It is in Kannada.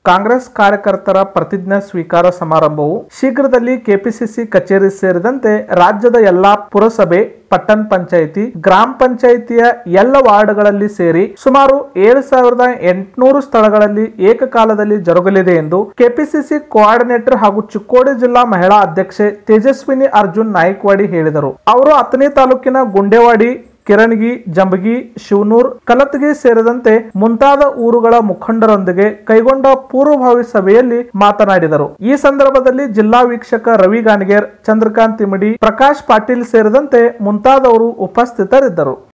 ಕಾಂಗ್ರೆಸ್ ಕಾರ್ಯಕರ್ತರ ಪ್ರತಿಜ್ಞಾ ಸ್ವೀಕಾರ ಸಮಾರಂಭವು ಶೀಘ್ರದಲ್ಲಿ ಕೆಪಿಸಿಸಿ ಕಚೇರಿ ಸೇರಿದಂತೆ ರಾಜ್ಯದ ಎಲ್ಲಾ ಪುರಸಭೆ, ಪಟ್ಟಣ ಪಂಚಾಯಿತಿ, ಗ್ರಾಮ ಪಂಚಾಯಿತಿಯ ಎಲ್ಲ ವಾರ್ಡ್ಗಳಲ್ಲಿ ಸೇರಿ ಸುಮಾರು 7800 ಸ್ಥಳಗಳಲ್ಲಿ ಏಕಕಾಲದಲ್ಲಿ ಜರುಗಲಿದೆ ಎಂದು ಕೆಪಿಸಿಸಿ ಕೋಆರ್ಡಿನೇಟರ್ ಹಾಗೂ ಚಿಕ್ಕೋಡಿ ಜಿಲ್ಲಾ ಮಹಿಳಾ ಅಧ್ಯಕ್ಷೆ ತೇಜಸ್ವಿನಿ ಅರ್ಜುನ್ ನಾಯ್ಕವಾಡಿ ಹೇಳಿದರು. ಅವರು ಅಥಣಿ ತಾಲೂಕಿನ ಗುಂಡೇವಾಡಿ, ಕಿರಣಗಿ, ಜಂಬಗಿ, ಶಿವನೂರ್, ಕಲತಗಿ ಸೇರಿದಂತೆ ಮುಂತಾದ ಊರುಗಳ ಮುಖಂಡರೊಂದಿಗೆ ಕೈಗೊಂಡ ಪೂರ್ವಭಾವಿ ಸಭೆಯಲ್ಲಿ ಮಾತನಾಡಿದರು. ಈ ಸಂದರ್ಭದಲ್ಲಿ ಜಿಲ್ಲಾ ವೀಕ್ಷಕ ರವಿ ಗಾಣಿಗೇರ್, ಚಂದ್ರಕಾಂತ್ ತಿಮಡಿ, ಪ್ರಕಾಶ್ ಪಾಟೀಲ್ ಸೇರಿದಂತೆ ಮುಂತಾದವರು ಉಪಸ್ಥಿತರಿದ್ದರು.